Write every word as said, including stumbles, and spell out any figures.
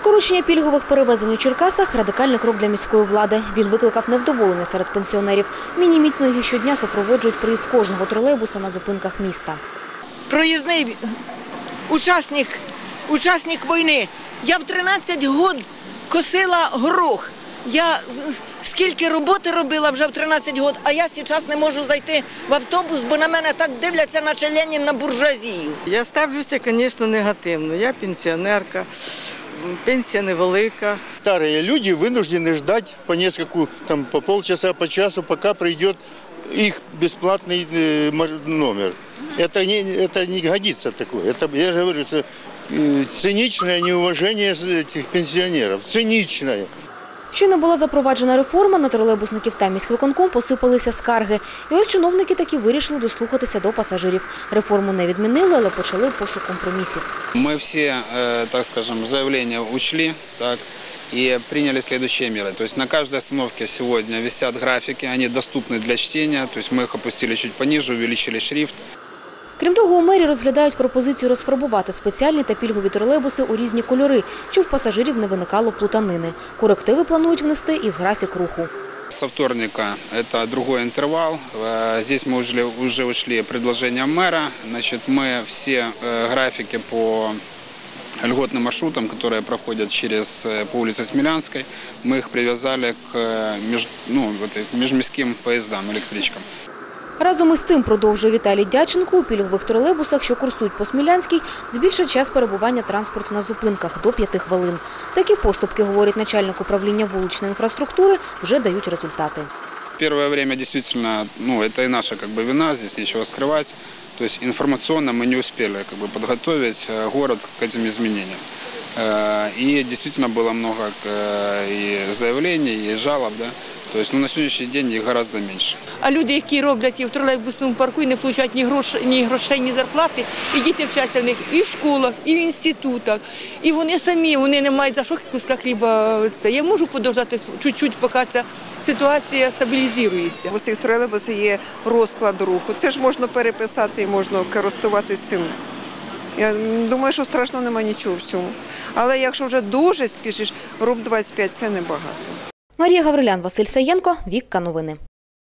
Скорочення пільгових перевезень у Черкасах – радикальний крок для міської влади. Він викликав невдоволення серед пенсіонерів. Міні-мітинги щодня супроводжують приїзд кожного тролейбуса на зупинках міста. Проїзний учасник, учасник війни. Я в тринадцять років косила горох. Я скільки роботи робила вже в тринадцять років, а я зараз не можу зайти в автобус, бо на мене так дивляться, наче Ленін на буржуазію. Я ставлюся, звісно, негативно. Я пенсіонерка, пенсія невелика. Старые люди вынуждены ждать по нескольку, там, по полчаса, по часу, пока придет их бесплатный номер. Это не, это не годится такое. Это, я же говорю, это циничное неуважение этих пенсионеров. Циничное. Щойно була запроваджена реформа, на тролейбусників та міськвиконком посипалися скарги. І ось чиновники таки вирішили дослухатися до пасажирів. Реформу не відмінили, але почали пошук компромісів. Ми всі, так скажем, заявлення учли, так, и приняли следующие меры. То есть на каждой остановке сегодня висят графики, они доступны для чтения, то есть мы их опустили чуть пониже, увеличили шрифт. Крім того, у мері розглядають пропозицію розфарбувати спеціальні та пільгові тролейбуси у різні кольори, щоб в пасажирів не виникало плутанини. Корективи планують внести і в графік руху. Со вторника это другой интервал. Здесь мы уже, уже ушли предложением мэра. Значит, мы все графики по льготным маршрутам, которые проходят через, по улице Смілянської, мы их привязали к меж, ну, вот, межміським поездам, электричкам. Разом із цим, продовжує Віталій Дяченко, у пільгових тролейбусах, що курсують по Смілянській, збільшать час перебування транспорту на зупинках до п'яти хвилин. Такі поступки, говорить начальник управління вуличної інфраструктури, вже дають результати. Первое время действительно, ну, это и наша как бы вина, здесь нечего скрывать. То есть информационно мы не успели как бы подготовить город к этим изменениям. И действительно было много и заявлений, и жалоб, да. То есть, ну, на сьогоднішній день їх гораздо менше. А люди, які роблять і в тролейбусному парку, і не отримують ні грошей, ні грошей, ні зарплати, і діти вчаться в них і в школах, і в інститутах. І вони самі, вони не мають за що куска хліба. Я можу подовжати чуть-чуть, поки ця ситуація стабілізується. У всіх тролейбусах є розклад руху. Це ж можна переписати і можна користуватися цим. Я думаю, що страшно немає нічого в цьому. Але якщо вже дуже спішиш, руб двадцять п'ять – це небагато. Марія Гаврилян, Василь Саєнко, Вікка Новини.